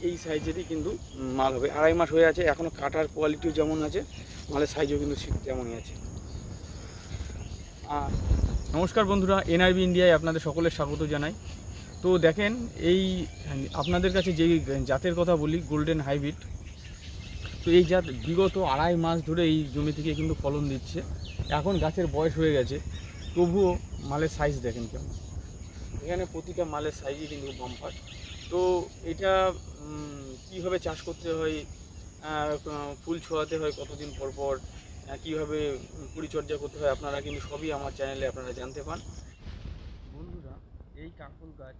এই সাইজেরই কিন্তু মাল হবে। 2.5 মাস হয়ে আছে, এখনও কাটার কোয়ালিটিও যেমন আছে, মালের সাইজও কিন্তু তেমনই আছে। নমস্কার বন্ধুরা, এনআরবি ইন্ডিয়ায় আপনাদের সকলের স্বাগত জানাই। তো দেখেন, এই আপনাদের কাছে যেই জাতের কথা বলি, গোল্ডেন হাইব্রিড। তো এই জাত বিগত 2.5 মাস ধরে এই জমি থেকে কিন্তু ফলন দিচ্ছে। এখন গাছের বয়স হয়ে গেছে, তবুও মালের সাইজ দেখেন কেমন। এখানে প্রতিটা মালের সাইজই কিন্তু বাম্পার। তো এটা কীভাবে চাষ করতে হয়, ফুল ছোঁয়াতে হয় কতদিন পর পর, কীভাবে পরিচর্যা করতে হয়, আপনারা কিন্তু সবই আমার চ্যানেলে আপনারা জানতে পান। বন্ধুরা, এই কাকরোল গাছ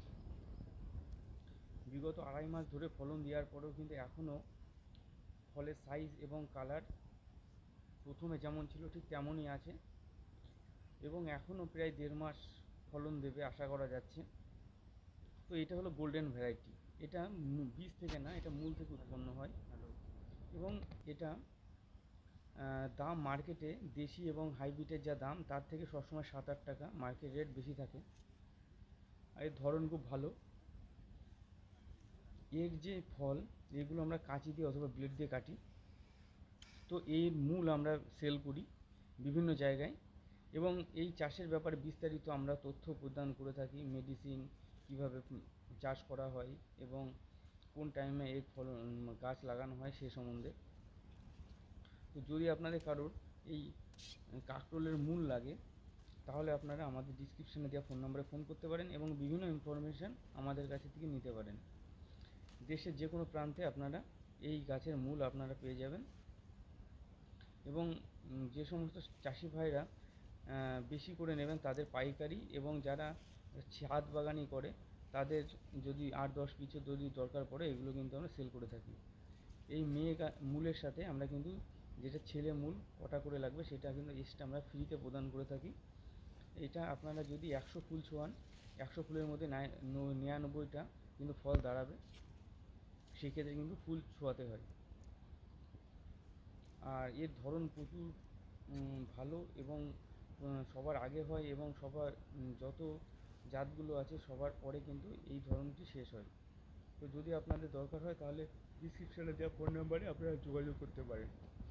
বিগত 2.5 মাস ধরে ফলন দেওয়ার পরেও কিন্তু এখনও ফলের সাইজ এবং কালার প্রথমে যেমন ছিল ঠিক তেমনই আছে, এবং এখনও প্রায় 1.5 মাস ফলন দেবে আশা করা যাচ্ছে। তো এটা হলো গোল্ডেন ভ্যারাইটি। এটা বীজ থেকে না, এটা মূল থেকে উৎপন্ন হয়। এবং এটা দাম মার্কেটে দেশি এবং হাইব্রিডের যা দাম তার থেকে সবসময় 7-8 টাকা মার্কেট রেট বেশি থাকে। আর এর ধরন খুব ভালো। এর যে ফল, এগুলো আমরা কাঁচি দিয়ে অথবা ব্লেড দিয়ে কাটি। তো এর মূল আমরা সেল করি বিভিন্ন জায়গায়, এবং এই চাষের ব্যাপারে বিস্তারিত আমরা তথ্য প্রদান করে থাকি। মেডিসিন কীভাবে চাষ করা হয় এবং কোন টাইমে এই গাছ লাগানো হয় সে সম্বন্ধে। তো যদি আপনাদের কারোর এই কাকরোলের মূল লাগে, তাহলে আপনারা আমাদের ডিসক্রিপশানে দেওয়া ফোন নম্বরে ফোন করতে পারেন এবং বিভিন্ন ইনফরমেশান আমাদের কাছে থেকে নিতে পারেন। দেশের যে কোনো প্রান্তে আপনারা এই গাছের মূল আপনারা পেয়ে যাবেন। এবং যে সমস্ত চাষি ভাইরা বেশি করে নেবেন তাদের পাইকারি, এবং যারা ছাদ বাগানি করে তাদের যদি 8-10 পিসের যদি দরকার পড়ে, এগুলো কিন্তু আমরা সেল করে থাকি। এই মূলের সাথে আমরা কিন্তু যেটা ছেলে মূল কটা করে লাগবে সেটা কিন্তু এক্সট্রা আমরা ফ্রিতে প্রদান করে থাকি। এটা আপনারা যদি 100 ফুল ছোঁয়ান, 100 ফুলের মধ্যে 99টা কিন্তু ফল দাঁড়াবে, সেক্ষেত্রে কিন্তু ফুল ছোঁয়াতে হয়। আর এর ধরন প্রচুর ভালো, এবং সবার আগে হয়, এবং সবার যত জাতগুলো আছে সবার পরে কিন্তু এই ধরনটি শেষ হয়। তো যদি আপনাদের দরকার হয় তাহলে ডিসক্রিপশানে দেওয়া ফোন নাম্বারে আপনারা যোগাযোগ করতে পারেন।